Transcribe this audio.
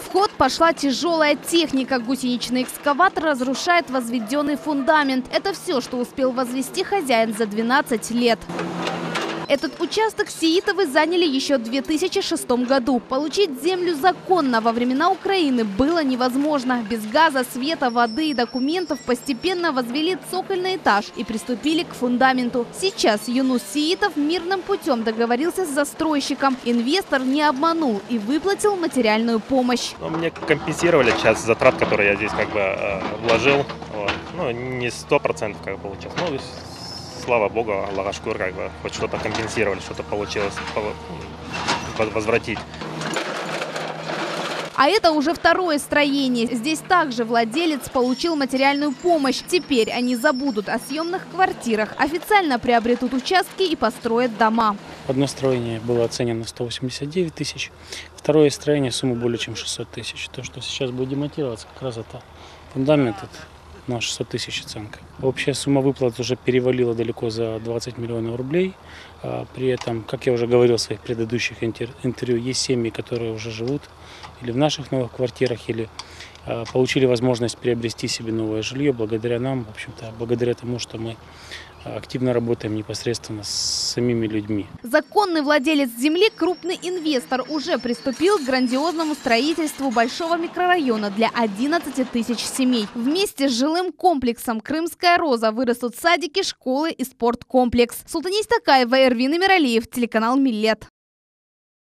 В ход пошла тяжелая техника. Гусеничный экскаватор разрушает возведенный фундамент. Это все, что успел возвести хозяин за 12 лет. Этот участок Сеитовы заняли еще в 2006 году. Получить землю законно во времена Украины было невозможно. Без газа, света, воды и документов постепенно возвели цокольный этаж и приступили к фундаменту. Сейчас Юнус Сеитов мирным путем договорился с застройщиком. Инвестор не обманул и выплатил материальную помощь. Мне компенсировали часть затрат, которые я здесь вложил. Вот. Не 100% получилось. Слава богу, Аллах шкур, хоть что-то компенсировали, что-то получилось возвратить. А это уже второе строение. Здесь также владелец получил материальную помощь. Теперь они забудут о съемных квартирах, официально приобретут участки и построят дома. Одно строение было оценено 189 тысяч, второе строение сумму более чем 600 тысяч. То, что сейчас будет демонтироваться, как раз это фундамент на 600 тысяч оценка. Общая сумма выплат уже перевалила далеко за 20 миллионов рублей. При этом, как я уже говорил в своих предыдущих интервью, есть семьи, которые уже живут или в наших новых квартирах, или получили возможность приобрести себе новое жилье благодаря нам, в общем-то, благодаря тому, что мы активно работаем непосредственно с самими людьми. Законный владелец земли, крупный инвестор, уже приступил к грандиозному строительству большого микрорайона для 11 тысяч семей. Вместе с жилым комплексом «Крымская роза» вырастут садики, школы и спорткомплекс. Султанис Такаева, Эрвин Эмиралиев, телеканал Миллет.